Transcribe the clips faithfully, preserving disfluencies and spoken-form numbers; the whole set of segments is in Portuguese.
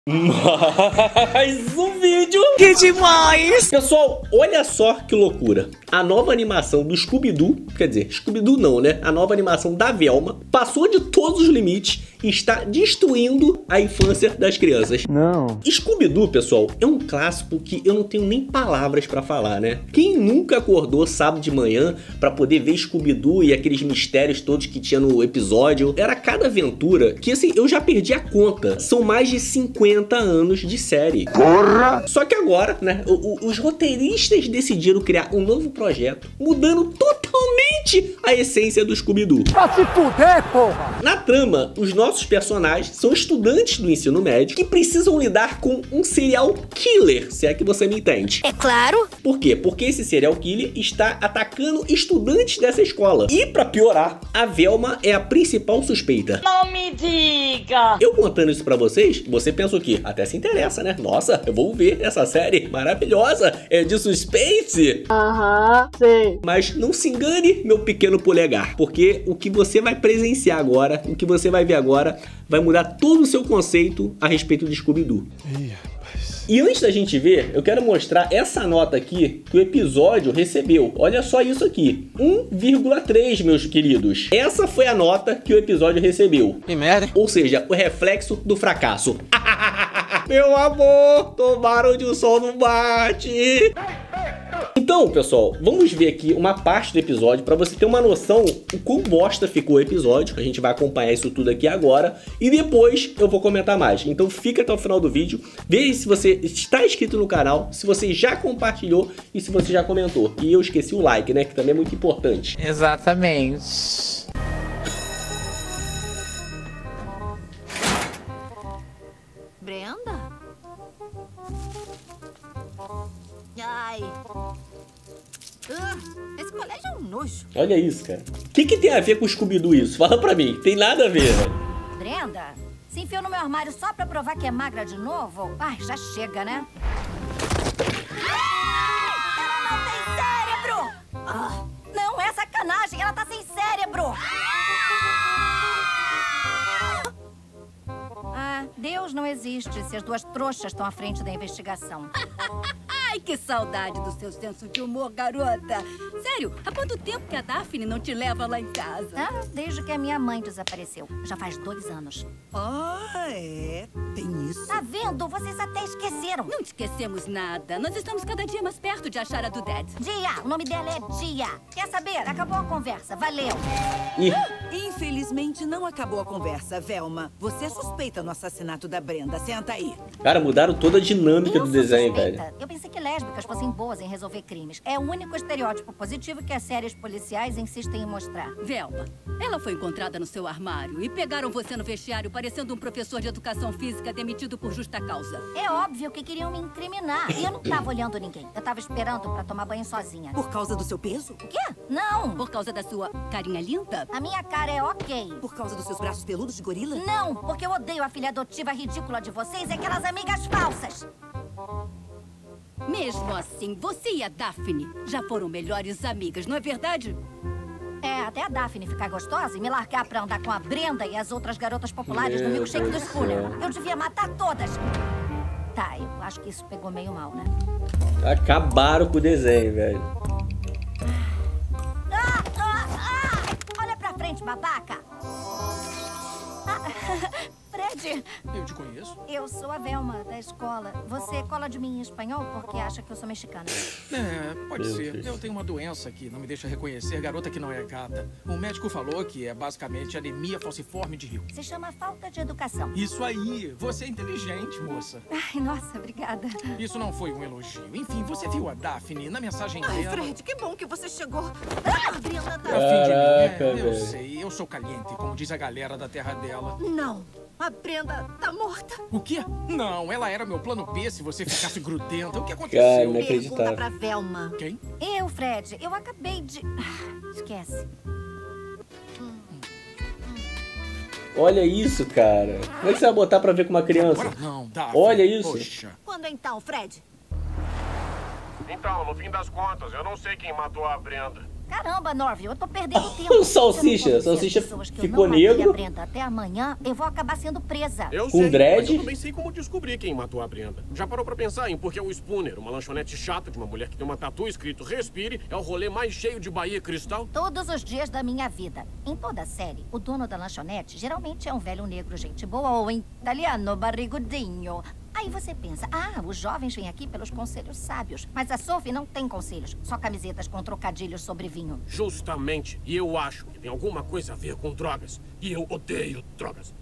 Mais um vídeo! Que demais! Pessoal, olha só que loucura. A nova animação do Scooby-Doo, quer dizer, Scooby-Doo não, né? A nova animação da Velma passou de todos os limites e está destruindo a infância das crianças. Não. Scooby-Doo, pessoal, é um clássico que eu não tenho nem palavras pra falar, né? Quem nunca acordou sábado de manhã pra poder ver Scooby-Doo e aqueles mistérios todos que tinha no episódio? Era cada aventura que, assim, eu já perdi a conta. São mais de cinquenta anos de série. Porra! Só que agora, né, o, o, os roteiristas decidiram criar um novo projeto, mudando totalmente a essência do Scooby-Doo. Pra se fuder, porra! Na trama, os nossos personagens são estudantes do ensino médio que precisam lidar com um serial killer, se é que você me entende. É claro. Por quê? Porque esse serial killer está atacando estudantes dessa escola. E pra piorar, a Velma é a principal suspeita. Não me diga. Eu contando isso pra vocês, você pensa o quê? Até se interessa, né? Nossa, eu vou ver essa série maravilhosa, é de suspense. Aham, sei. Mas não se engane, meu pequeno polegar, porque o que você vai presenciar agora, o que você vai ver agora, vai mudar todo o seu conceito a respeito de Scooby-Doo. E antes da gente ver, eu quero mostrar essa nota aqui que o episódio recebeu. Olha só isso aqui, um vírgula três, meus queridos. Essa foi a nota que o episódio recebeu. Que merda. Ou seja, o reflexo do fracasso. Meu amor, tomara onde o sol não bate. Então, pessoal, vamos ver aqui uma parte do episódio para você ter uma noção o quão bosta ficou o episódio. A gente vai acompanhar isso tudo aqui agora e depois eu vou comentar mais. Então fica até o final do vídeo, veja se você está inscrito no canal, se você já compartilhou e se você já comentou. E eu esqueci o like, né, que também é muito importante. Exatamente. Brenda? Ai. Uh, esse colégio é um nojo. Olha isso, cara. O que, que tem a ver com o Scooby-Doo isso? Fala pra mim. Tem nada a ver, velho. Brenda, se enfiou no meu armário só pra provar que é magra de novo? Ai, já chega, né? Ela não tem cérebro! Ah, não, é sacanagem. Ela tá sem cérebro. Ah, Deus não existe se as duas trouxas estão à frente da investigação. Ai, que saudade do seu senso de humor, garota. Sério, há quanto tempo que a Daphne não te leva lá em casa? Ah, desde que a minha mãe desapareceu. Já faz dois anos. Ah, é? Tem isso? Tá vendo? Vocês até esqueceram. Não esquecemos nada. Nós estamos cada dia mais perto de achar a Dudette. Dia, o nome dela é Dia. Quer saber? Acabou a conversa. Valeu. Ih. Infelizmente não acabou a conversa, Velma. Você é suspeita no assassinato da Brenda. Senta aí. Cara, mudaram toda a dinâmica Eu do sou desenho, suspeita. velho. Eu pensei que lésbicas fossem boas em resolver crimes. É o único estereótipo positivo que as séries policiais insistem em mostrar. Velma, ela foi encontrada no seu armário e pegaram você no vestiário parecendo um professor de educação física demitido por justa causa. É óbvio que queriam me incriminar. E eu não tava olhando ninguém. Eu tava esperando pra tomar banho sozinha. Por causa do seu peso? O quê? Não. Por causa da sua carinha linda? A minha cara é ok. Por causa dos seus braços peludos de gorila? Não, porque eu odeio a filha adotiva ridícula de vocês e aquelas amigas falsas. Mesmo assim, você e a Daphne já foram melhores amigas, não é verdade? É, até a Daphne ficar gostosa e me largar pra andar com a Brenda e as outras garotas populares Meu no milkshake do Deus do Spooner. céu. Eu devia matar todas. Tá, eu acho que isso pegou meio mal, né? Acabaram com o desenho, velho. Ah, ah, ah! Olha pra frente, babaca! Ah, Fred, Eu te conheço? eu sou a Velma, da escola. Você cola de mim em espanhol porque acha que eu sou mexicana. É, pode Meu ser. Deus. Eu tenho uma doença que não me deixa reconhecer garota que não é gata. O médico falou que é basicamente anemia falciforme de Rio. Se chama falta de educação. Isso aí, você é inteligente, moça. Ai, nossa, obrigada. Isso não foi um elogio. Enfim, você viu a Daphne na mensagem Ai, dela. Fred, que bom que você chegou. Ah, Brenda, Tá tá... a fim de mim, é, Caraca, eu velho. sei, eu sou caliente, como diz a galera da terra dela. Não, a Brenda tá morta. O quê? Não, ela era meu plano B se você ficasse grudenta. O que Cara, aconteceu? não é- Pergunta Inacreditável. pra Velma. Quem? Eu, Fred, eu acabei de... Ah, esquece. Olha isso, cara. Como é que você vai botar pra ver com uma criança? Agora não, Daphne. Olha isso. Poxa. Quando então, Fred? Então, no fim das contas, eu não sei quem matou a Brenda. Caramba, Norville, eu tô perdendo tempo. O Salsicha, o Salsicha ficou negro. Brenda até amanhã, eu vou acabar sendo presa. Eu Com sei, dread. mas eu também sei como descobrir quem matou a Brenda. Já parou pra pensar em por que o Spooner, uma lanchonete chata de uma mulher que tem uma tatu escrito Respire, é o rolê mais cheio de Bahia Cristal? Todos os dias da minha vida. Em toda a série, o dono da lanchonete geralmente é um velho negro gente boa ou em italiano barrigudinho. Aí você pensa, ah, os jovens vêm aqui pelos conselhos sábios. Mas a Sophie não tem conselhos, só camisetas com trocadilhos sobre vinho. Justamente. E eu acho que tem alguma coisa a ver com drogas. E eu odeio drogas.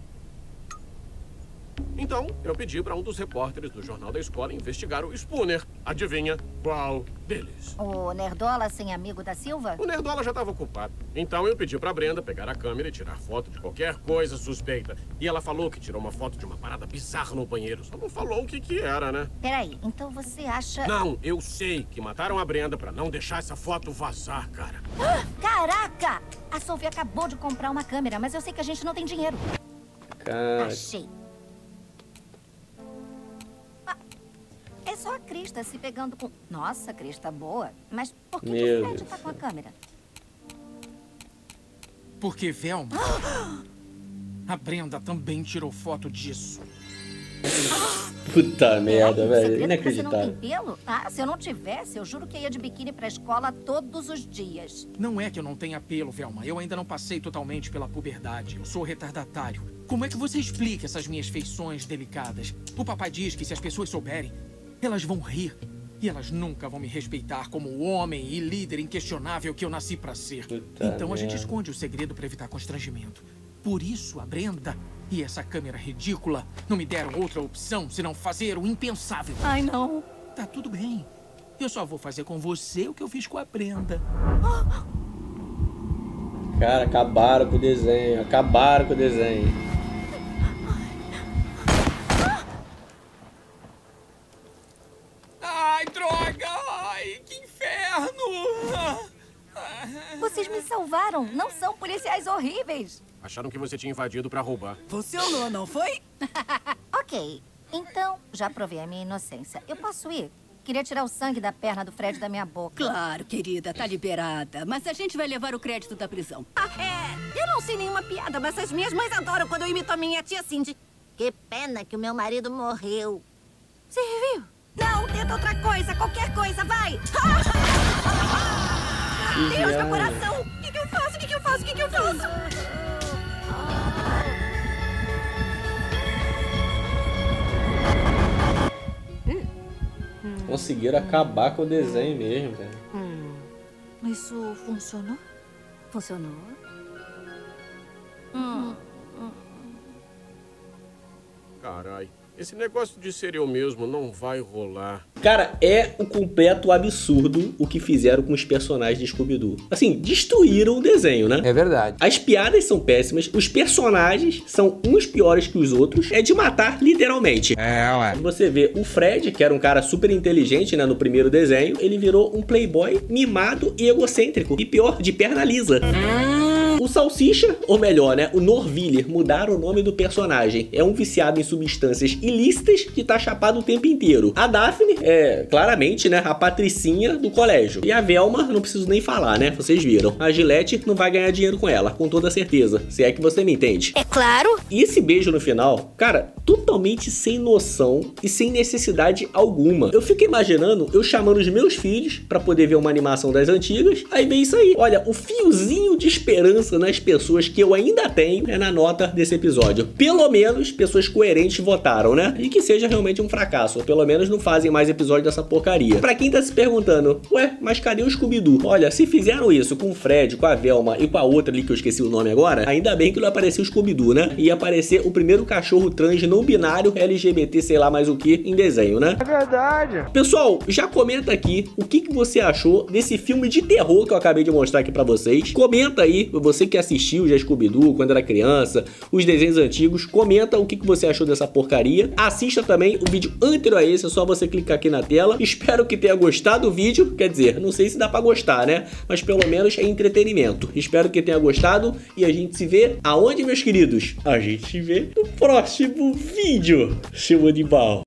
Então, eu pedi para um dos repórteres do jornal da escola investigar o Spooner. Adivinha qual deles? O Nerdola sem amigo da Silva? O Nerdola já estava ocupado. Então eu pedi para Brenda pegar a câmera e tirar foto de qualquer coisa suspeita. E ela falou que tirou uma foto de uma parada bizarra no banheiro. Só não falou o que que era, né? Peraí, então você acha... Não, eu sei que mataram a Brenda para não deixar essa foto vazar, cara. Ah, caraca! A Sophie acabou de comprar uma câmera, mas eu sei que a gente não tem dinheiro. Cara... Achei. É só a Krista se pegando com... Nossa, Krista, boa. Mas por que, que o Fred tá com a câmera? Porque, Velma, a Brenda também tirou foto disso. Puta merda, velho. Você não Inacreditável. tem pelo? Ah, se eu não tivesse, eu juro que eu ia de biquíni pra escola todos os dias. Não é que eu não tenha pelo, Velma. Eu ainda não passei totalmente pela puberdade. Eu sou retardatário. Como é que você explica essas minhas feições delicadas? O papai diz que se as pessoas souberem, elas vão rir. E elas nunca vão me respeitar como o homem e líder inquestionável que eu nasci pra ser. Puta então a gente merda. esconde o segredo pra evitar constrangimento. Por isso a Brenda e essa câmera ridícula não me deram outra opção senão fazer o impensável. Ai, não. Tá tudo bem. Eu só vou fazer com você o que eu fiz com a Brenda. Cara, acabaram com o desenho. Acabaram com o desenho. Ai, droga! Ai, que inferno! Vocês me salvaram. Não são policiais horríveis. Acharam que você tinha invadido para roubar. Funcionou, não foi? Ok, então já provei a minha inocência. Eu posso ir? Queria tirar o sangue da perna do Fred da minha boca. Claro, querida, tá liberada. Mas a gente vai levar o crédito da prisão. Ah, é. Eu não sei nenhuma piada, mas as minhas mães adoram quando eu imito a minha tia Cindy. Que pena que o meu marido morreu. Serviu? Não, tenta outra coisa, qualquer coisa, vai! Deus, meu coração! O que, que eu faço? O que, que eu faço? O que, que eu faço? Conseguiram acabar com o desenho mesmo, cara. Hum, isso funcionou? Funcionou? Hum. Carai, esse negócio de ser eu mesmo não vai rolar. Cara, é um completo absurdo o que fizeram com os personagens de Scooby-Doo. Assim, destruíram o desenho, né? É verdade. As piadas são péssimas, os personagens são uns piores que os outros. É de matar, literalmente. É, ué. Você vê o Fred, que era um cara super inteligente, né, no primeiro desenho, ele virou um playboy mimado e egocêntrico. E pior, de perna lisa. O Salsicha, ou melhor, né, o Norville, mudaram o nome do personagem. É um viciado em substâncias ilícitas que tá chapado o tempo inteiro. A Daphne é, claramente, né, a patricinha do colégio. E a Velma, não preciso nem falar, né, vocês viram. A Gillette não vai ganhar dinheiro com ela, com toda certeza. Se é que você me entende. É claro. E esse beijo no final, cara, totalmente sem noção e sem necessidade alguma. Eu fico imaginando eu chamando os meus filhos pra poder ver uma animação das antigas, aí vem isso aí. Olha, o fiozinho de esperança nas pessoas que eu ainda tenho é na nota desse episódio. Pelo menos pessoas coerentes votaram, né? E que seja realmente um fracasso, ou pelo menos não fazem mais episódio dessa porcaria. Pra quem tá se perguntando, ué, mas cadê o Scooby-Doo? Olha, se fizeram isso com o Fred, com a Velma e com a outra ali que eu esqueci o nome agora, ainda bem que não apareceu o Scooby-Doo, né? Ia aparecer o primeiro cachorro trans não binário L G B T, sei lá mais o que, em desenho, né? É verdade. Pessoal, já comenta aqui o que, que você achou desse filme de terror que eu acabei de mostrar aqui pra vocês. Comenta aí, você que assistiu já Scooby-Doo quando era criança, os desenhos antigos, comenta o que, que você achou dessa porcaria. Assista também o vídeo anterior a esse, é só você clicar aqui na tela. Espero que tenha gostado do vídeo, quer dizer, não sei se dá pra gostar, né? Mas pelo menos é entretenimento. Espero que tenha gostado e a gente se vê aonde, meus queridos? A gente se vê no próximo vídeo, seu animal.